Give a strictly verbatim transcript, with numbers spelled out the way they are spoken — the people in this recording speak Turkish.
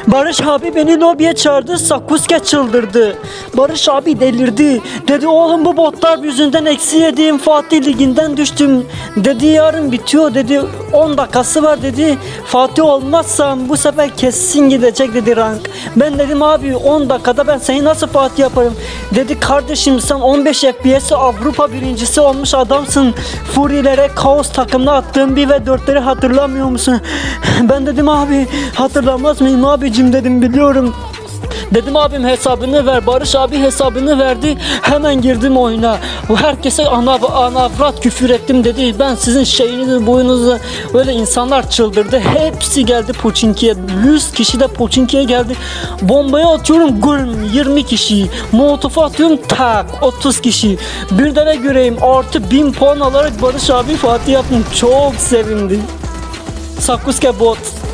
Barış abi beni lobiye çağırdı, Sakkuske çıldırdı. Barış abi delirdi. Dedi oğlum bu botlar yüzünden eksi yediğim Fatih Ligi'nden düştüm. Dedi yarın bitiyor dedi. on dakikası var dedi. Fatih olmazsam bu sefer kesin gidecek dedi rank. Ben dedim abi on dakikada ben seni nasıl Fatih yaparım? Dedi kardeşim sen on beş F P S Avrupa birincisi olmuş adamsın. Furilere kaos takımına attığın bir ve dörtleri hatırlamıyor musun? Ben dedim abi hatırlamaz mıyım abicim dedim biliyorum. Dedim abim hesabını ver. Barış abi hesabını verdi. Hemen girdim oyuna. Herkese ana anavrat küfür ettim dedi. Ben sizin şeyinizi boyunuzu böyle insanlar çıldırdı. Hepsi geldi Pochinki'ye. yüz kişi de Pochinki'ye geldi. Bombaya atıyorum güm yirmi kişi. Molotofu atıyorum tak otuz kişi. Bir de göreyim artı bin puan alarak Barış abi Fatih yaptım. Çok sevindim. Sakkuske bot.